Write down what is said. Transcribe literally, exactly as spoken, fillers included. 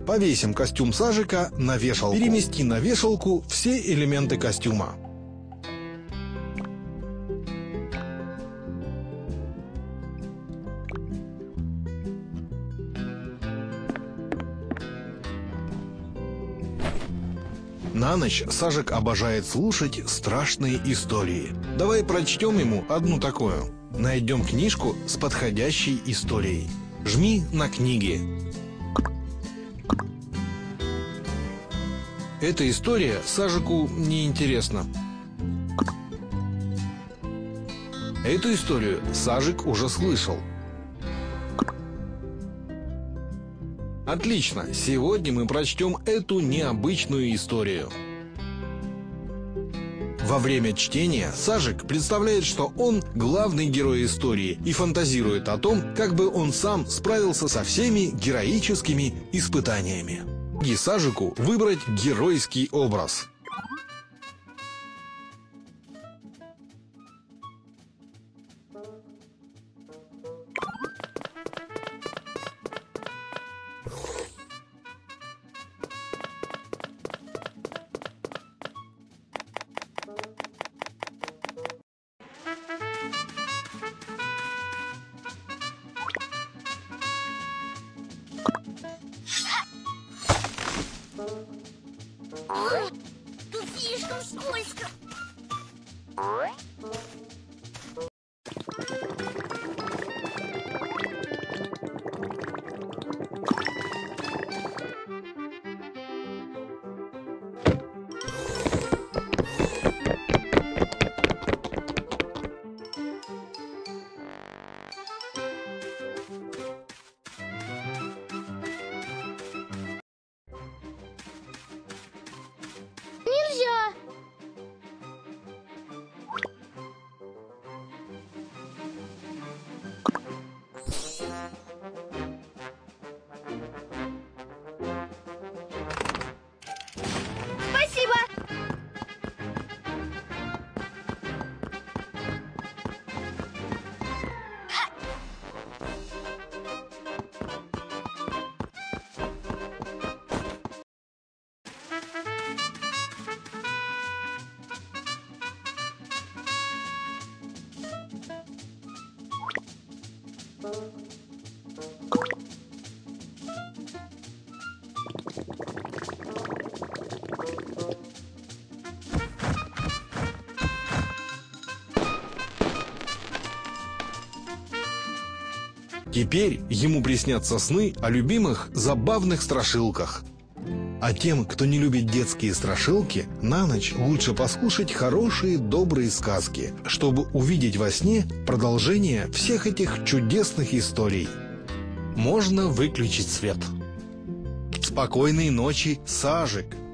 Повесим костюм Сажика на вешалку. Перемести на вешалку все элементы костюма. На ночь Сажик обожает слушать страшные истории. Давай прочтем ему одну такую. Найдем книжку с подходящей историей. Жми на книги. Эта история Сажику не интересна. Эту историю Сажик уже слышал. Отлично, сегодня мы прочтем эту необычную историю. Во время чтения Сажик представляет, что он главный герой истории и фантазирует о том, как бы он сам справился со всеми героическими испытаниями. И Сажику выбрать геройский образ. Ой, тут слишком скользко. Нельзя. Спасибо. Теперь ему приснятся сны о любимых забавных страшилках. А тем, кто не любит детские страшилки, на ночь лучше послушать хорошие добрые сказки, чтобы увидеть во сне продолжение всех этих чудесных историй. Можно выключить свет. Спокойной ночи, Сажик!